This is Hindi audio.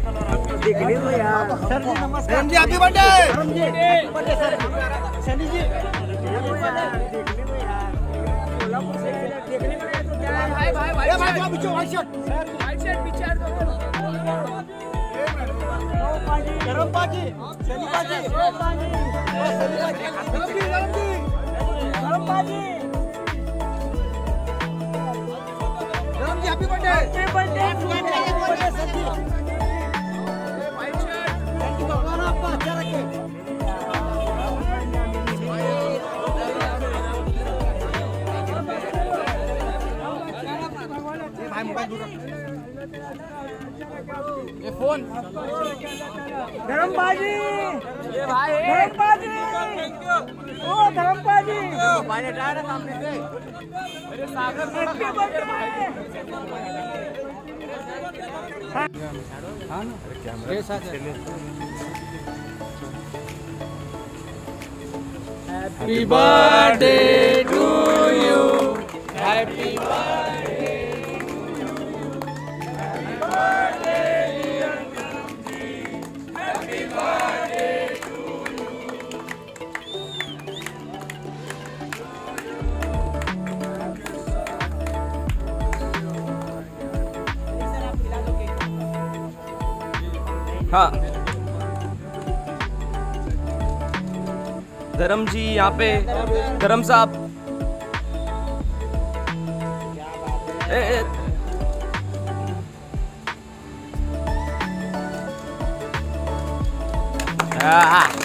देखने दो यार। सर जी नमस्कार। धर्म ji happy birthday. Dharam ji happy birthday sir. Shani ji देखने दो यार। कोल्हापुर से देखने को तो क्या है भाई भाई पीछे व्हाइट शर्ट पीछे गरम पाजी शनि पाजी गरम पाजी गरम पाजी Dharam ji happy birthday. Happy birthday sir ji. White shirt thank you भगवान आपका अच्छा रखे। भाई मोबाइल दूर रख। ये फोन धर्म पाजी ये भाई धर्म पाजी ओ धर्म पाजी भाई ने डाला सामने से मेरे सागर हैप्पी बर्थडे। हां ना कैमरे साथ happy birthday to you happy birthday हाँ धर्म जी यहाँ पे धर्म साहब ए